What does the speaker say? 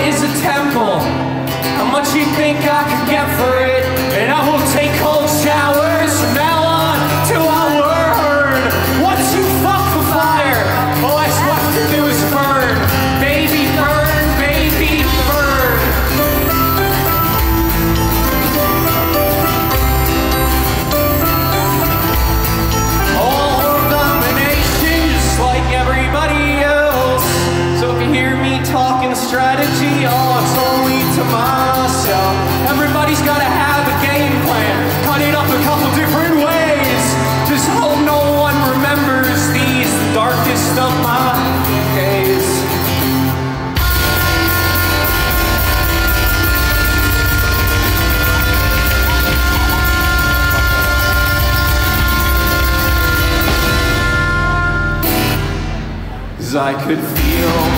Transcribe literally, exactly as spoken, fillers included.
is a temple. How much you think I could get for it? And I will take cold showers from now on till I learn. Once you fuck the fire, all that's left to do is burn. Baby, burn, baby, burn. All world domination, just like everybody else. So if you hear me talking strategy, oh, it's only to myself. Everybody's gotta have a game plan, cut it up a couple different ways. Just hope no one remembers these darkest of my days. Cause I could feel